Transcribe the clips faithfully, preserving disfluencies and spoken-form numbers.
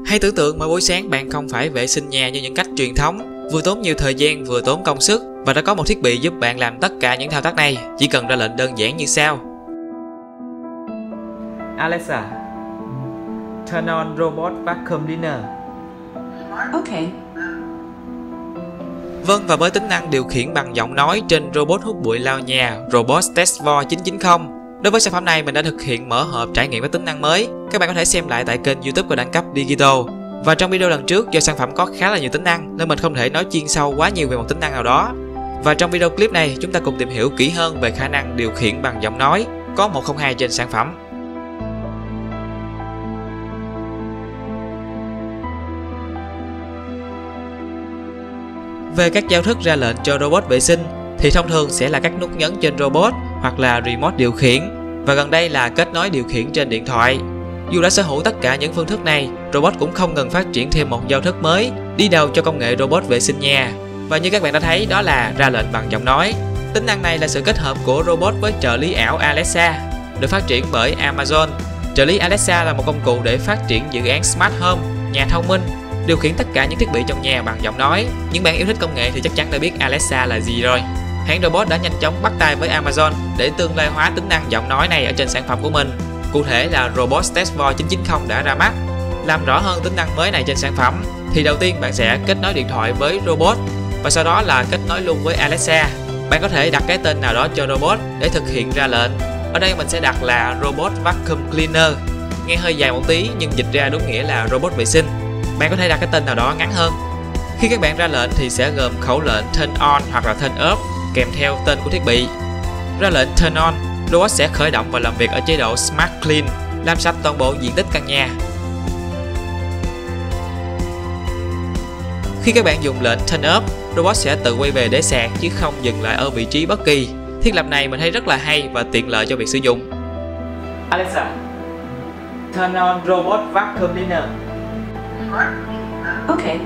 Hãy tưởng tượng mỗi buổi sáng bạn không phải vệ sinh nhà như những cách truyền thống, vừa tốn nhiều thời gian vừa tốn công sức, và đã có một thiết bị giúp bạn làm tất cả những thao tác này, chỉ cần ra lệnh đơn giản như sau. Alexa, turn on robot vacuum cleaner. Okay. Vâng, và với tính năng điều khiển bằng giọng nói trên robot hút bụi lau nhà Robot Testfor chín chín không, đối với sản phẩm này mình đã thực hiện mở hộp trải nghiệm với tính năng mới. Các bạn có thể xem lại tại kênh YouTube của Đẳng Cấp Digital. Và trong video lần trước, do sản phẩm có khá là nhiều tính năng nên mình không thể nói chuyên sâu quá nhiều về một tính năng nào đó. Và trong video clip này, chúng ta cùng tìm hiểu kỹ hơn về khả năng điều khiển bằng giọng nói có một không hai trên sản phẩm. Về các giao thức ra lệnh cho robot vệ sinh thì thông thường sẽ là các nút nhấn trên robot hoặc là remote điều khiển, và gần đây là kết nối điều khiển trên điện thoại. Dù đã sở hữu tất cả những phương thức này, robot cũng không ngừng phát triển thêm một giao thức mới đi đầu cho công nghệ robot vệ sinh nhà. Và như các bạn đã thấy, đó là ra lệnh bằng giọng nói. Tính năng này là sự kết hợp của robot với trợ lý ảo Alexa, được phát triển bởi Amazon. Trợ lý Alexa là một công cụ để phát triển dự án Smart Home, nhà thông minh, điều khiển tất cả những thiết bị trong nhà bằng giọng nói. Những bạn yêu thích công nghệ thì chắc chắn đã biết Alexa là gì rồi. Hãng robot đã nhanh chóng bắt tay với Amazon để tương lai hóa tính năng giọng nói này ở trên sản phẩm của mình. Cụ thể là Robot Testfor chín chín không đã ra mắt. Làm rõ hơn tính năng mới này trên sản phẩm thì đầu tiên bạn sẽ kết nối điện thoại với robot, và sau đó là kết nối luôn với Alexa. Bạn có thể đặt cái tên nào đó cho robot để thực hiện ra lệnh. Ở đây mình sẽ đặt là Robot Vacuum Cleaner. Nghe hơi dài một tí nhưng dịch ra đúng nghĩa là robot vệ sinh. Bạn có thể đặt cái tên nào đó ngắn hơn. Khi các bạn ra lệnh thì sẽ gồm khẩu lệnh turn on hoặc là turn off kèm theo tên của thiết bị. Ra lệnh turn on, robot sẽ khởi động và làm việc ở chế độ Smart Clean, làm sạch toàn bộ diện tích căn nhà. Khi các bạn dùng lệnh turn off, robot sẽ tự quay về để sạc chứ không dừng lại ở vị trí bất kỳ. Thiết lập này mình thấy rất là hay và tiện lợi cho việc sử dụng. Alexa, turn on robot vacuum cleaner. Okay.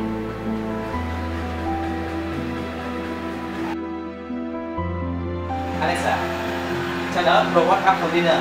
Alexa, turn on robot vacuum cleaner.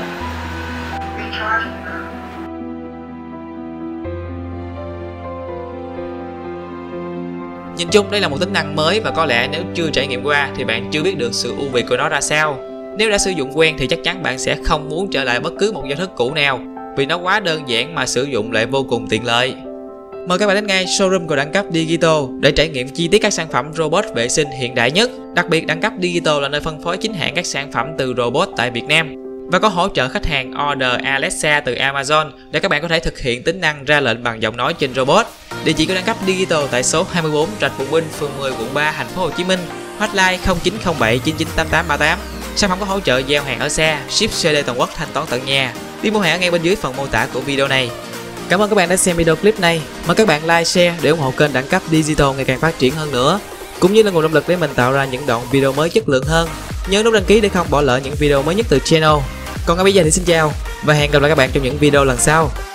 Nhìn chung đây là một tính năng mới và có lẽ nếu chưa trải nghiệm qua thì bạn chưa biết được sự ưu việt của nó ra sao. Nếu đã sử dụng quen thì chắc chắn bạn sẽ không muốn trở lại bất cứ một giao thức cũ nào, vì nó quá đơn giản mà sử dụng lại vô cùng tiện lợi. Mời các bạn đến ngay showroom của Đẳng Cấp Digital để trải nghiệm chi tiết các sản phẩm robot vệ sinh hiện đại nhất. Đặc biệt, Đẳng Cấp Digital là nơi phân phối chính hãng các sản phẩm từ robot tại Việt Nam và có hỗ trợ khách hàng order Alexa từ Amazon để các bạn có thể thực hiện tính năng ra lệnh bằng giọng nói trên robot. Địa chỉ của Đẳng Cấp Digital tại số hai mươi bốn Rạch Bùng Binh, phường mười, quận ba, thành phố Hồ Chí Minh. Hotline không chín không bảy chín chín tám tám ba tám. Sản phẩm có hỗ trợ giao hàng ở xa, ship xê đê toàn quốc, thanh toán tận nhà. Đi mua hàng ở ngay bên dưới phần mô tả của video này. Cảm ơn các bạn đã xem video clip này. Mời các bạn like, share để ủng hộ kênh Đẳng Cấp Digital ngày càng phát triển hơn nữa, cũng như là nguồn động lực để mình tạo ra những đoạn video mới chất lượng hơn. Nhớ nút đăng ký để không bỏ lỡ những video mới nhất từ channel. Còn ngay bây giờ thì xin chào và hẹn gặp lại các bạn trong những video lần sau.